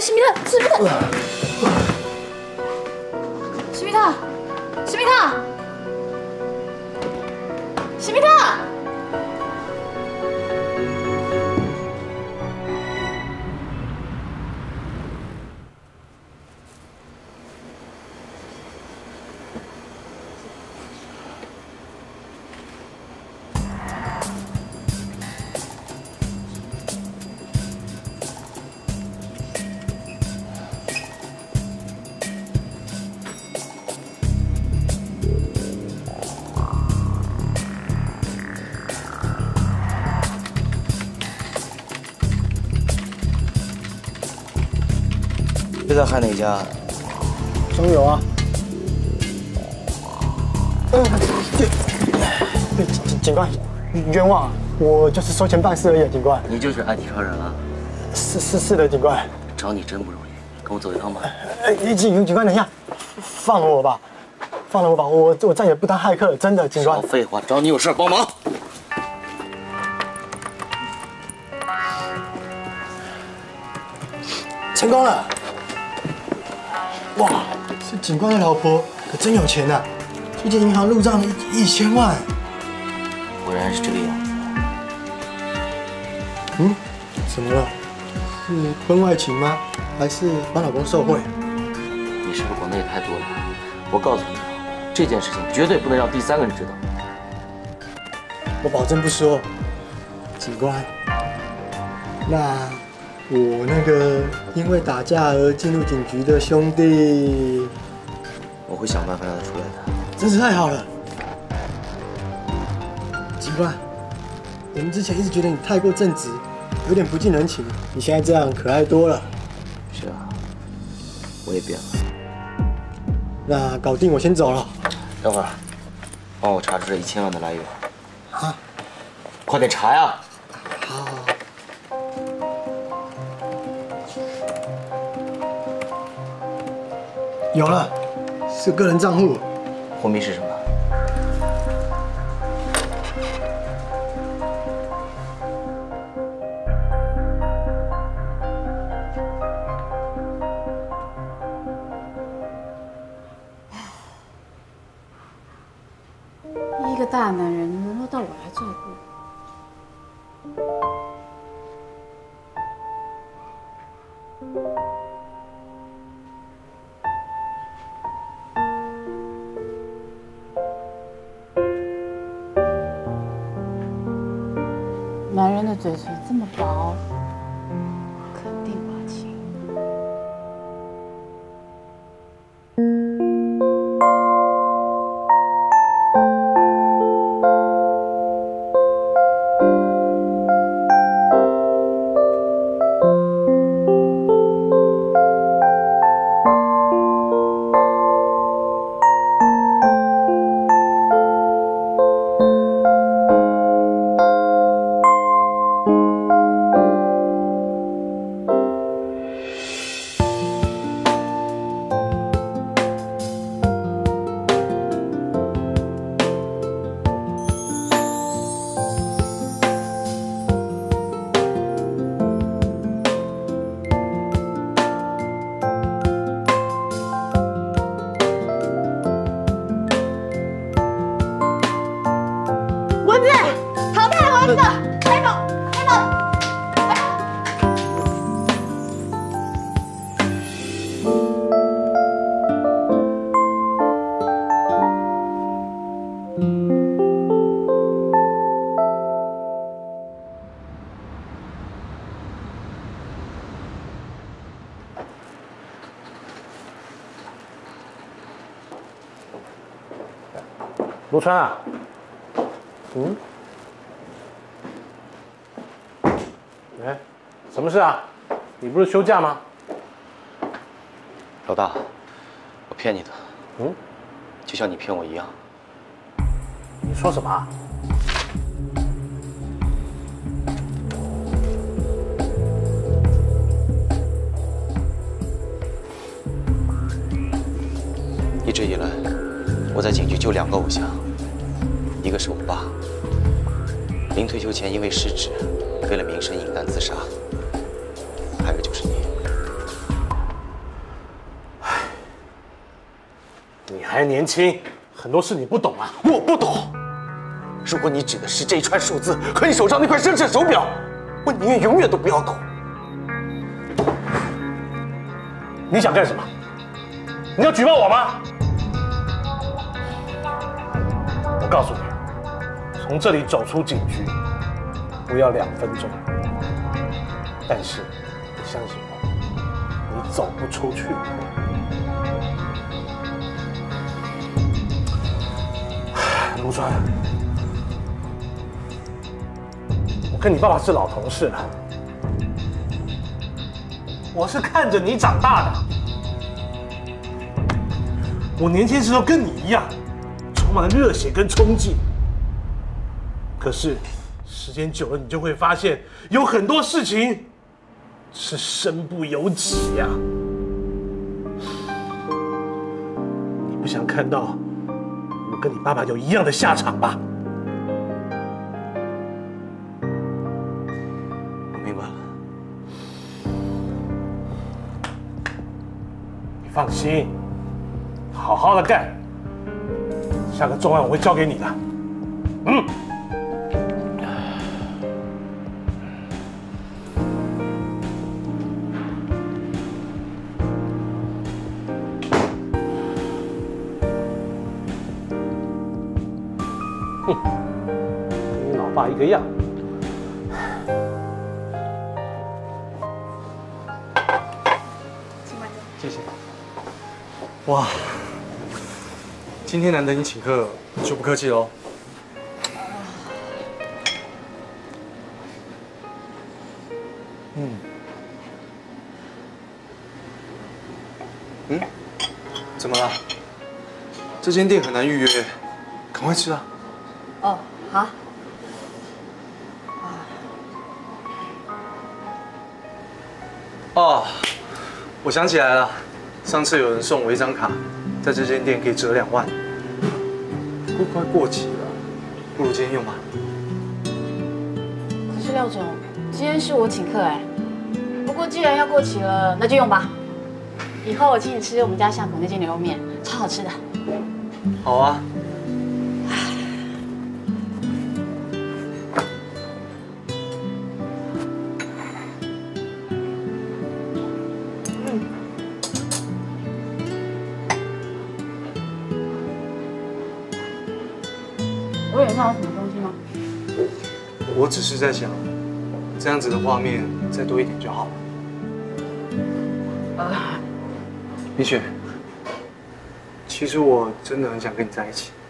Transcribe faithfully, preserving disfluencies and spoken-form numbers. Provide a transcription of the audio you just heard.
史密特，史密特，史密特，史密特，史密特。 是在害哪家？ 中油啊！嗯，警警官，冤枉啊！我就是收钱办事而已，警官。 你就是艾迪超人啊？ 是是是的，警官。 找你真不容易，跟我走一趟吧。 哎，警警官，等一下，放了我吧，放了我吧，我我再也不当骇客了，真的，警官。 少废话，找你有事帮忙。 成功了！哇，这警官的老婆可真有钱呐、啊！最近银行入账一一千万。 果然是这个样子。 嗯，怎么了？是婚外情吗？还是帮老公受贿？ 你是不是管的也太多了？我告诉你啊，这件事情绝对不能让第三个人知道。 我保证不说。警官，那我那个因为打架而进入警局的兄弟， 我会想办法让他出来的。 真是太好了。警官，我们之前一直觉得你太过正直，有点不近人情，你现在这样可爱多了。 是啊，我也变了。 那搞定，我先走了。 等会儿，帮我查出这一千万的来源。 啊！ 快点查呀！ 好。有了，是个人账户。 货密是什么？ 一个大男人沦落到我来照顾。 男人的嘴唇这么薄，肯定把情。 罗川啊，嗯，哎，什么事啊？你不是休假吗？ 老大，我骗你的， 嗯， 就像你骗我一样。 你说什么啊？ 一直以来，我在警局就两个偶像，一个是我爸，临退休前因为失职，为了名声饮弹自杀；还有就是你。 还年轻，很多事你不懂啊。 我不懂。如果你指的是这一串数字和你手上那块生辰手表，我宁愿永远都不要懂。 你想干什么？你要举报我吗？我告诉你，从这里走出警局不要两分钟，但是你相信我，你走不出去。卢川，我跟你爸爸是老同事了，我是看着你长大的。我年轻时候跟你一样，充满了热血跟冲劲。可是时间久了，你就会发现，有很多事情是身不由己呀。你不想看到我跟你爸爸有一样的下场吧？ 我明白了。 你放心。好好的干，下个重案我会交给你的。嗯。哼，跟你老爸一个样。 谢谢。哇，今天难得你请客，就不客气喽。嗯，嗯，怎么了？这间店很难预约，赶快吃啊！ 哦，好。 哦，我想起来了。上次有人送我一张卡，在这间店可以折两万，不过快过期了，不如今天用吧。 可是廖总，今天是我请客哎，不过既然要过期了，那就用吧。以后我请你吃我们家巷口那间牛肉面，超好吃的。 好啊。 我有看到什么东西吗？ 我只是在想，这样子的画面再多一点就好了。 呃， 李雪，其实我真的很想跟你在一起。